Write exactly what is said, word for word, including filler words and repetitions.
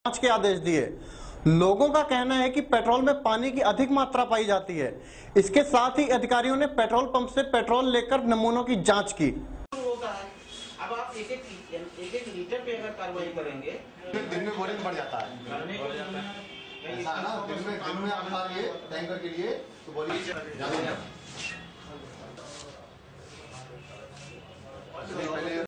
जांच के आदेश दिए। लोगों का कहना है कि पेट्रोल में पानी की अधिक मात्रा पाई जाती है। इसके साथ ही अधिकारियों ने पेट्रोल पंप से पेट्रोल लेकर नमूनों की जांच की। अब आप एक एक एक एक लीटर पे अगर कार्रवाई करेंगे दिन में बोरिंग बढ़ जाता है, ऐसा है ना। दिन में दिन में आप आ रही है टैंकर के लिए तो बोलिए